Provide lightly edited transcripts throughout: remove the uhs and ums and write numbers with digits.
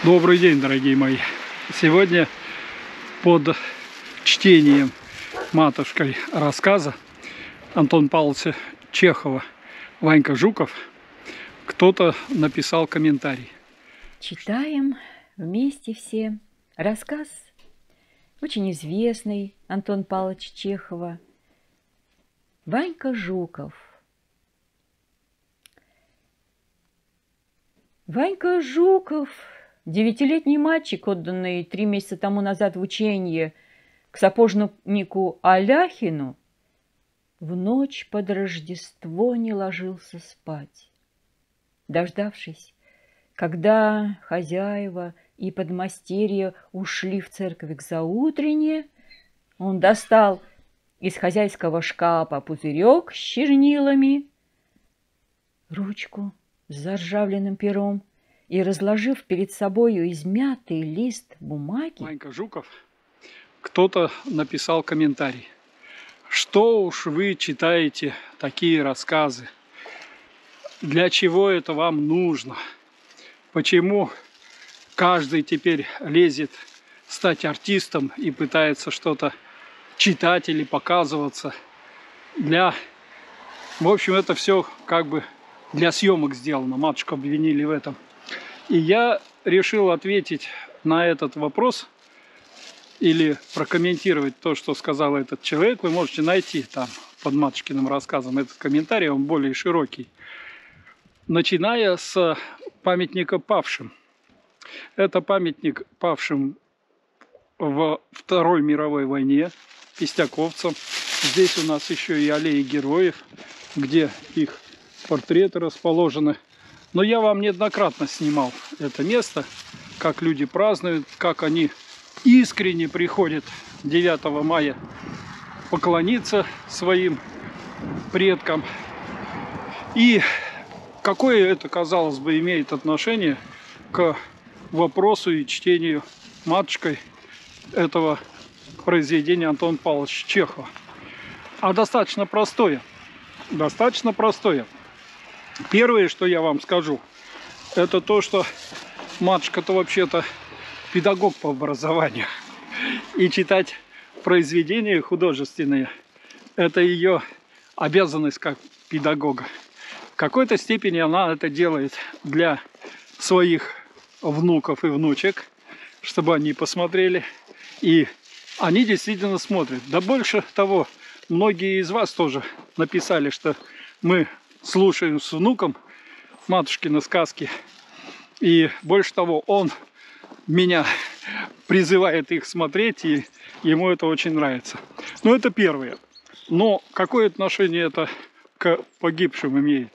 Добрый день, дорогие мои! Сегодня под чтением матушкой рассказа Антона Павловича Чехова «Ванька Жуков» кто-то написал комментарий. Читаем вместе все рассказ, очень известный Антона Павловича Чехова «Ванька Жуков». Ванька Жуков, 9-летний мальчик, отданный 3 месяца тому назад в учение к сапожнику Аляхину, в ночь под Рождество не ложился спать. Дождавшись, когда хозяева и подмастерья ушли в церковь к заутренне, он достал из хозяйского шкафа пузырек с чернилами, ручку с заржавленным пером и, разложив перед собою измятый лист бумаги... Ванька Жуков, кто-то написал комментарий. Что уж вы читаете такие рассказы? Для чего это вам нужно? Почему каждый теперь лезет стать артистом и пытается что-то читать или показываться? В общем, это все как бы для съемок сделано. Матушку обвинили в этом. И я решил ответить на этот вопрос или прокомментировать то, что сказал этот человек. Вы можете найти там под матушкиным рассказом этот комментарий, он более широкий. Начиная с памятника павшим. Это памятник павшим во Второй мировой войне, кистяковцам. Здесь у нас еще и аллеи героев, где их портреты расположены. Но я вам неоднократно снимал это место, как люди празднуют, как они искренне приходят 9 мая поклониться своим предкам. И какое это, казалось бы, имеет отношение к вопросу и чтению матушкой этого произведения Антона Павловича Чехова? А достаточно простое. Достаточно простое. Первое, что я вам скажу, это то, что матушка-то вообще-то педагог по образованию. И читать произведения художественные – это ее обязанность как педагога. В какой-то степени она это делает для своих внуков и внучек, чтобы они посмотрели. И они действительно смотрят. Да больше того, многие из вас тоже написали, что мы слушаем с внуком матушкины сказки. И больше того, он меня призывает их смотреть, и ему это очень нравится. Но это первое. Но какое отношение это к погибшим имеет?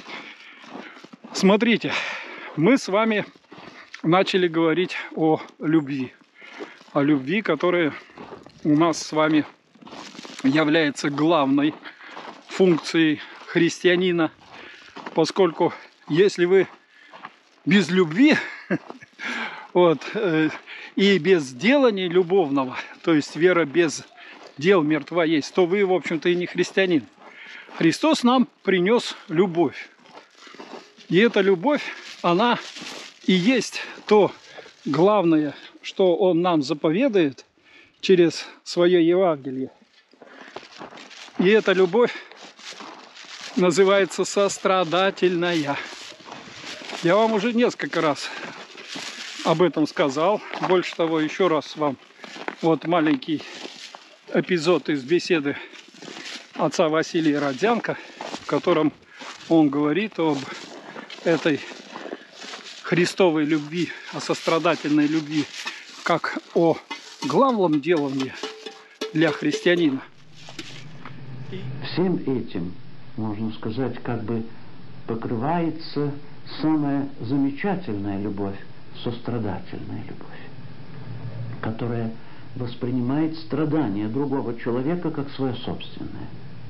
Смотрите, мы с вами начали говорить о любви. О любви, которая у нас с вами является главной функцией христианина, поскольку если вы без любви и без делания любовного, то есть вера без дел мертва есть, то вы, в общем-то, и не христианин. Христос нам принес любовь. И эта любовь, она и есть то главное, что Он нам заповедует через свое Евангелие. И эта любовь называется сострадательная. Я вам уже несколько раз об этом сказал. Больше того, еще раз вам вот маленький эпизод из беседы отца Василия Родзянко, в котором он говорит об этой христовой любви, о сострадательной любви, как о главном делании для христианина. Всем этим, можно сказать, как бы покрывается самая замечательная любовь, сострадательная любовь, которая воспринимает страдания другого человека как свое собственное.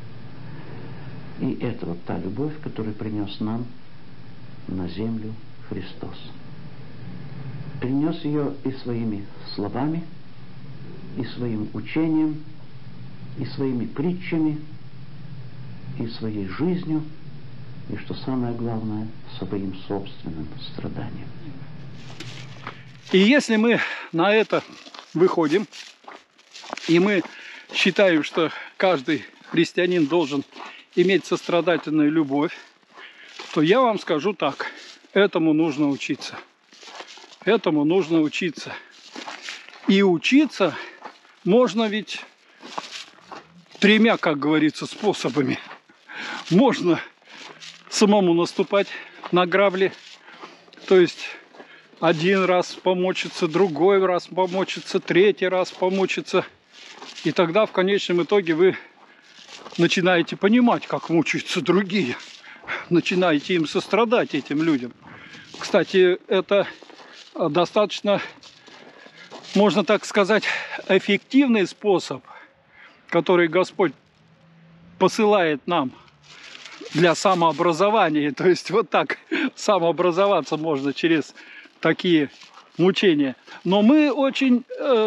И это вот та любовь, которую принес нам на землю Христос. Принес ее и своими словами, и своим учением, и своими притчами, и своей жизнью, и, что самое главное, своим собственным страданием. И если мы на это выходим, и мы считаем, что каждый христианин должен иметь сострадательную любовь, то я вам скажу так: этому нужно учиться. Этому нужно учиться. И учиться можно ведь тремя, как говорится, способами. Можно самому наступать на грабли, то есть один раз помучиться, другой раз помучиться, третий раз помучиться. И тогда в конечном итоге вы начинаете понимать, как мучаются другие. Начинаете им сострадать, этим людям. Кстати, это достаточно, можно так сказать, эффективный способ, который Господь посылает нам для самообразования. То есть вот так самообразоваться можно через такие мучения. Но мы очень...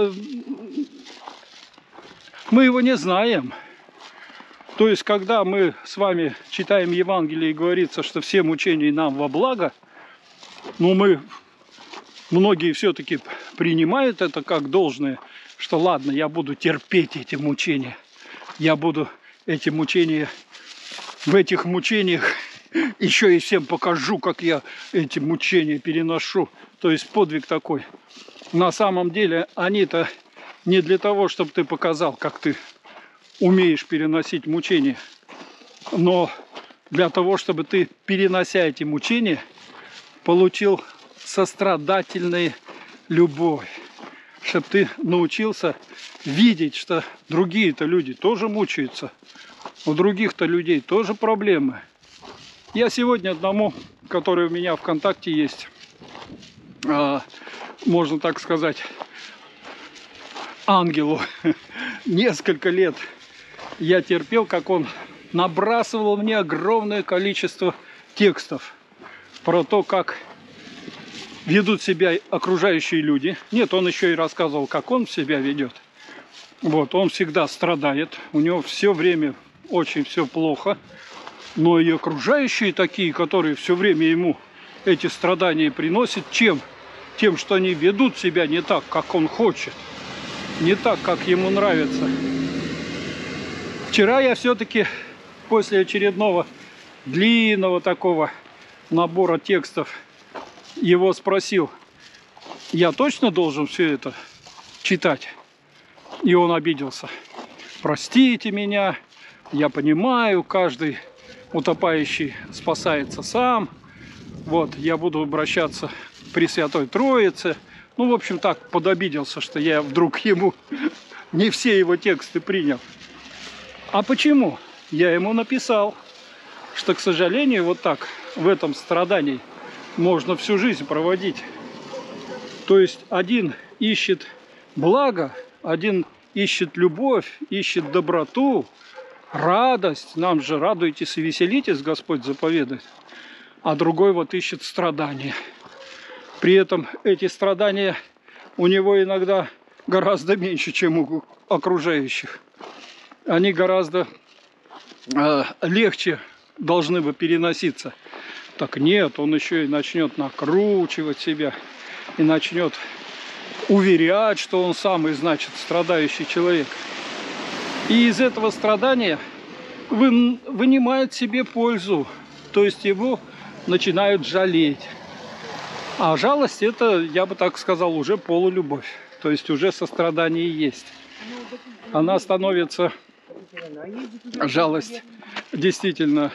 мы его не знаем. То есть, когда мы с вами читаем Евангелие и говорится, что все мучения нам во благо, но многие все-таки принимают это как должное, что ладно, я буду терпеть эти мучения. Я буду эти мучения, в этих мучениях еще и всем покажу, как я эти мучения переношу. То есть подвиг такой. На самом деле они-то не для того, чтобы ты показал, как ты умеешь переносить мучения, но для того, чтобы ты, перенося эти мучения, получил сострадательную любовь. Чтобы ты научился видеть, что другие-то люди тоже мучаются, у других-то людей тоже проблемы. Я сегодня одному, который у меня ВКонтакте есть, можно так сказать, ангелу, несколько лет я терпел, как он набрасывал мне огромное количество текстов про то, как ведут себя окружающие люди. Нет, он еще и рассказывал, как он себя ведет. Вот, он всегда страдает, у него все время очень все плохо. Но и окружающие такие, которые все время ему эти страдания приносят, чем? Тем, что они ведут себя не так, как он хочет, не так, как ему нравится. Вчера я все-таки после очередного длинного такого набора текстов его спросил: я точно должен все это читать? И он обиделся. Простите меня, я понимаю, каждый утопающий спасается сам. Вот, я буду обращаться к Пресвятой Троице. Ну, в общем, так подобиделся, что я вдруг ему не все его тексты принял. А почему? Я ему написал, что, к сожалению, вот так в этом страдании можно всю жизнь проводить. То есть один ищет благо, один ищет любовь, ищет доброту, радость. Нам же радуйтесь и веселитесь, Господь заповедует. А другой вот ищет страдания. При этом эти страдания у него иногда гораздо меньше, чем у окружающих. Они гораздо легче должны бы переноситься. Так нет, он еще и начнет накручивать себя, и начнет уверять, что он самый, значит, страдающий человек. И из этого страдания вынимает себе пользу, то есть его начинают жалеть. А жалость — это, я бы так сказал, уже полулюбовь, то есть уже сострадание есть. Она становится, жалость, действительно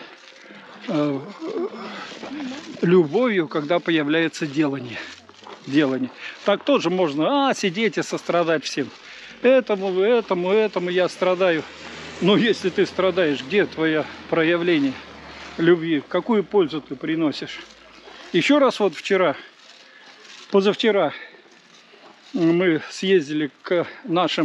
любовью, когда появляется делание. Так тоже можно сидеть и сострадать всем. Этому я страдаю. Но если ты страдаешь, где твое проявление любви? Какую пользу ты приносишь? Еще раз, вот позавчера мы съездили к нашим,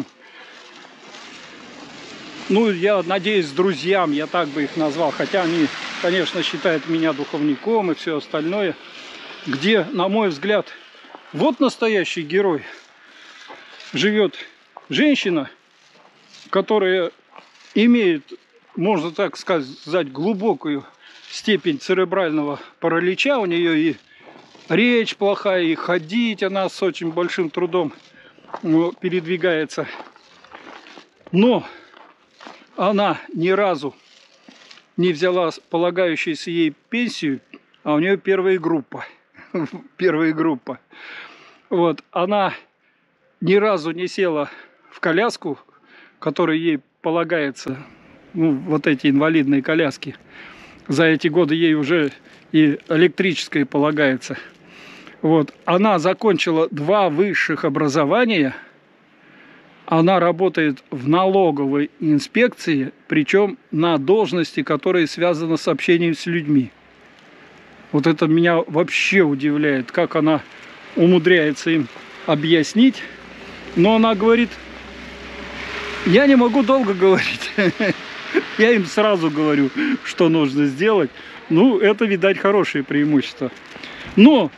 ну, я надеюсь, друзьям, я так бы их назвал, хотя они, конечно, считают меня духовником и все остальное, где, на мой взгляд, вот настоящий герой. Живет женщина, которая имеет, можно так сказать, глубокую степень церебрального паралича. У нее и речь плохая, и ходить она с очень большим трудом передвигается. Но она ни разу не взяла полагающуюся ей пенсию, а у нее первая группа. Первая группа. Вот, она ни разу не села в коляску, которая ей полагается, ну, вот эти инвалидные коляски. За эти годы ей уже и электрическая полагается. Вот, она закончила 2 высших образования. Она работает в налоговой инспекции, причем на должности, которая связана с общением с людьми. Вот это меня вообще удивляет, как она умудряется им объяснить. Но она говорит: я не могу долго говорить. Я им сразу говорю, что нужно сделать. Ну, это, видать, хорошее преимущество. Но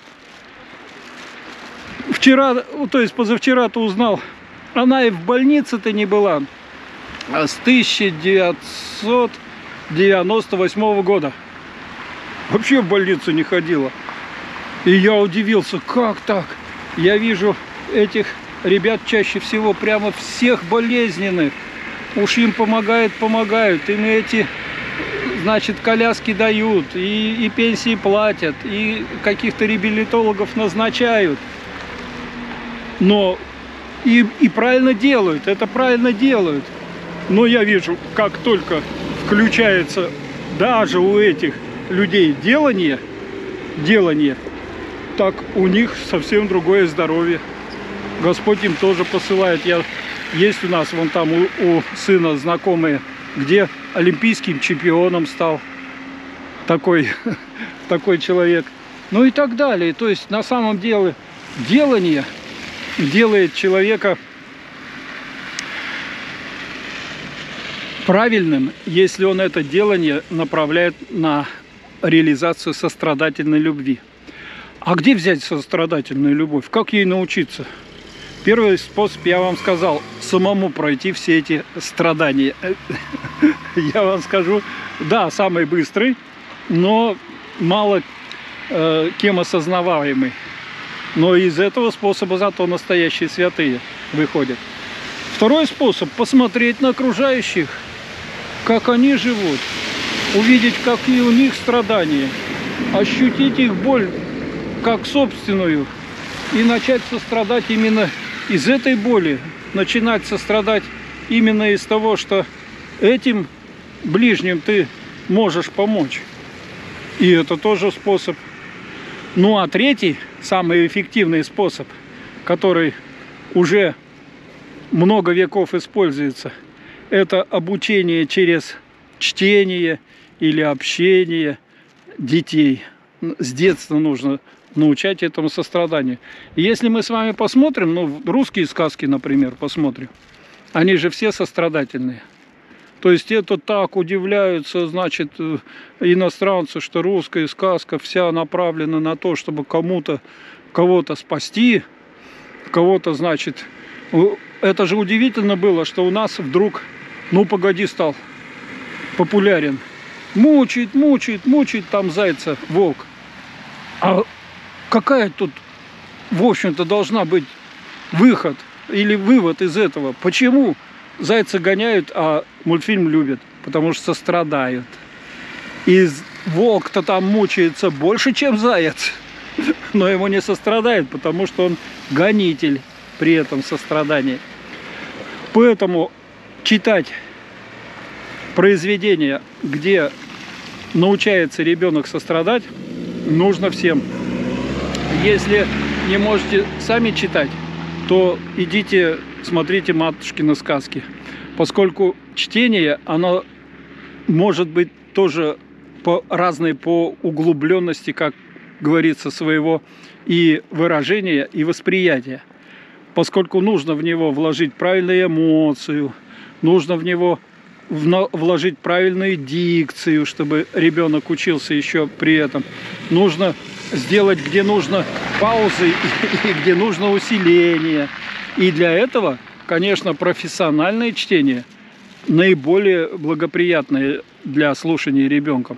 вчера, то есть позавчера-то узнал, она и в больнице-то не была с 1998 года. Вообще в больницу не ходила. И я удивился, как так? Я вижу этих ребят чаще всего прямо всех болезненных. Уж им помогают. Им эти, значит, коляски дают, и пенсии платят, и каких-то реабилитологов назначают. Но и правильно делают, это правильно делают. Но я вижу, как только включается даже у этих людей делание, так у них совсем другое здоровье. Господь им тоже посылает. Есть у нас вон там у сына знакомые, где олимпийским чемпионом стал такой человек. Ну и так далее. То есть на самом деле делание делает человека правильным, если он это делание направляет на реализацию сострадательной любви. А где взять сострадательную любовь? Как ей научиться? Первый способ, я вам сказал, самому пройти все эти страдания. Я вам скажу, да, самый быстрый, но мало кем осознаваемый. Но из этого способа зато настоящие святые выходят. Второй способ – посмотреть на окружающих, как они живут, увидеть, какие у них страдания, ощутить их боль как собственную и начать сострадать именно из этой боли, начинать сострадать именно из того, что этим ближним ты можешь помочь. И это тоже способ. Ну а третий, самый эффективный способ, который уже много веков используется, это обучение через чтение или общение детей. С детства нужно научать этому состраданию. И если мы с вами посмотрим, ну, русские сказки, например, посмотрим, они же все сострадательные. То есть это так удивляются, значит, иностранцы, что русская сказка вся направлена на то, чтобы кого-то спасти, кого-то, значит... Это же удивительно было, что у нас вдруг, ну погоди, стал популярен. Мучает там зайца волк. А какая тут, в общем-то, должна быть выход или вывод из этого? Почему зайца гоняют, а мультфильм любят? Потому что сострадают. И волк-то там мучается больше, чем заяц. Но ему не сострадает, потому что он гонитель при этом сострадании. Поэтому читать произведения, где научается ребенок сострадать, нужно всем. Если не можете сами читать, то идите, смотрите матушкины сказки. Поскольку чтение, оно может быть тоже разное по углубленности, как говорится, своего и выражения, и восприятия. Поскольку нужно в него вложить правильную эмоцию, нужно в него вложить правильную дикцию, чтобы ребенок учился еще при этом. Нужно сделать, где нужно паузы и где нужно усиление. И для этого, конечно, профессиональное чтение наиболее благоприятное для слушания ребенком.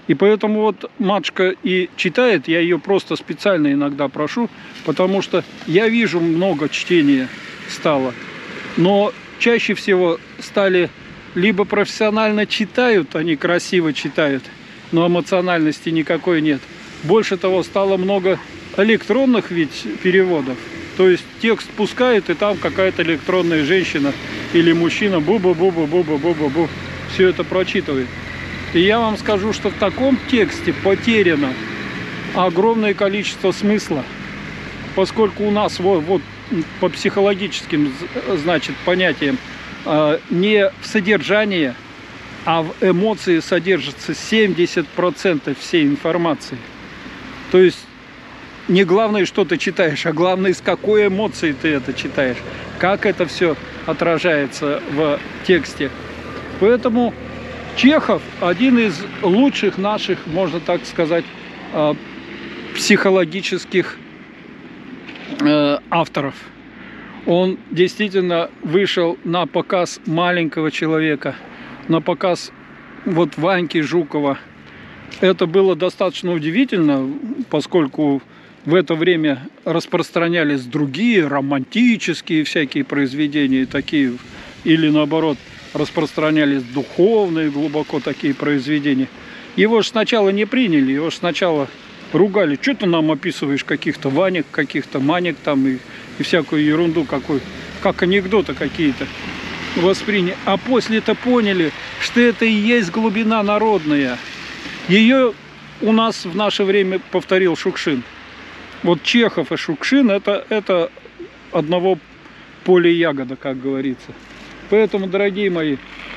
И поэтому вот матушка и читает, я ее просто специально иногда прошу, потому что я вижу, много чтения стало, но чаще всего стали либо профессионально читают, они красиво читают, но эмоциональности никакой нет. Больше того, стало много электронных ведь переводов. То есть текст пускает, и там какая-то электронная женщина или мужчина бу-бу-бу-бу-бу-бу-бу-бу все это прочитывает. И я вам скажу, что в таком тексте потеряно огромное количество смысла, поскольку у нас вот по психологическим, значит, понятиям не в содержании, а в эмоции содержится 70% всей информации. То есть не главное, что ты читаешь, а главное, с какой эмоцией ты это читаешь, как это все отражается в тексте. Поэтому Чехов один из лучших наших, можно так сказать, психологических авторов. Он действительно вышел на показ маленького человека, на показ вот Ваньки Жукова. Это было достаточно удивительно, поскольку в это время распространялись другие романтические всякие произведения, такие, или наоборот, распространялись духовные глубоко такие произведения. Его же сначала не приняли, его же сначала ругали. Что ты нам описываешь каких-то Ванек, каких-то Манек там и всякую ерунду, как анекдоты какие-то восприняли. А после-то поняли, что это и есть глубина народная. Ее у нас в наше время повторил Шукшин. Вот Чехов и Шукшин это одного поля ягода, как говорится. Поэтому, дорогие мои,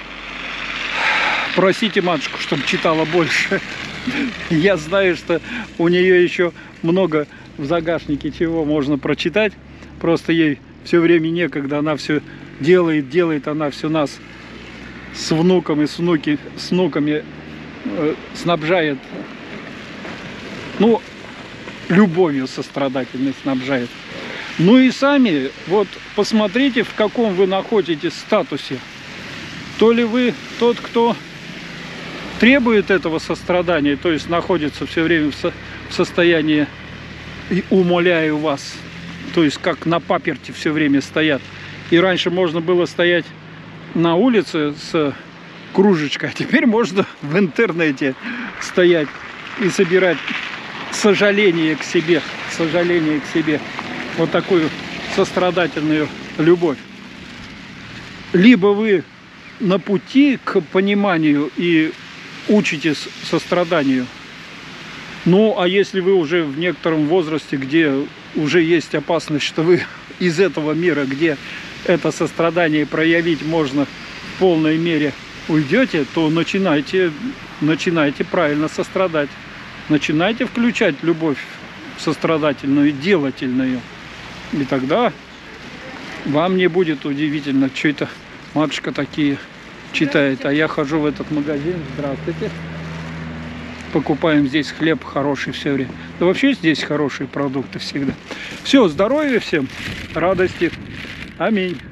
просите матушку, чтобы читала больше. Я знаю, что у нее еще много в загашнике чего можно прочитать. Просто ей все время некогда, она все делает, она все нас с внуком и с внуками снабжает, ну, любовью сострадательной снабжает. Ну и сами, вот посмотрите, в каком вы находитесь статусе. То ли вы тот, кто требует этого сострадания, то есть находится все время в состоянии «умоляю вас», то есть как на паперти все время стоят. И раньше можно было стоять на улице с кружечкой, а теперь можно в интернете стоять и собирать сожаление к себе, вот такую сострадательную любовь. Либо вы на пути к пониманию и учитесь состраданию. Ну, а если вы уже в некотором возрасте, где уже есть опасность, что вы из этого мира, где это сострадание проявить можно в полной мере, уйдете, то начинайте правильно сострадать. Начинайте включать любовь сострадательную, делательную. И тогда вам не будет удивительно, что это матушка такие читает. А я хожу в этот магазин. Здравствуйте. Покупаем здесь хлеб хороший все время. Да вообще здесь хорошие продукты всегда. Все, здоровья всем, радости. Аминь.